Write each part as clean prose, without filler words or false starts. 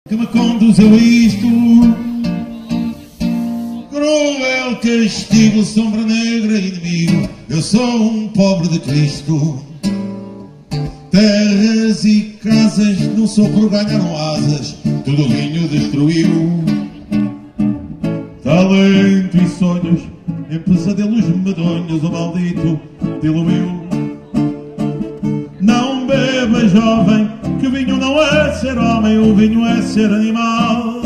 Que me conduziu a isto, cruel castigo, sombra negra, inimigo. Eu sou um pobre de Cristo. Terras e casas no sopro ganharam asas, tudo o vinho destruiu. Talento e sonhos em pesadelos medonhos, o maldito diluiu. Não beba, jovem, que o vinho não é ser homem, o vinho é ser animal.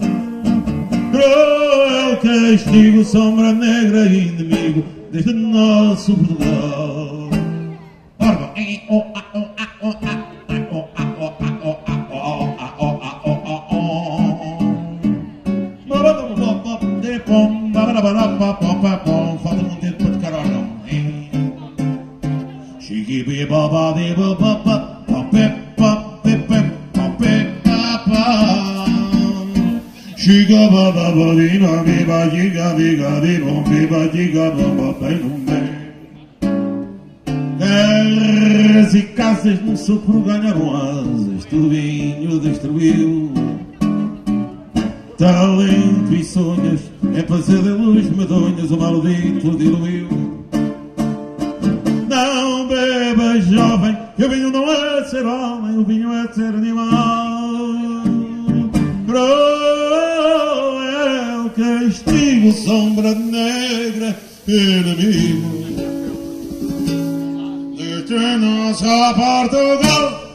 Cruel castigo, sombra negra e inimigo desde nosso Portugal. Falta um tempo para tocar órgão. Terras e casas no sopro ganharam asas, tudo vinho destruiu. Talento e sonhos em pesadelos medonhos, o maldito diluiu. Não beba, jovem, que o vinho não é ser homem, o vinho é ser animal. Cruel castigo, sombra negra, inimigo deste nosso Portugal.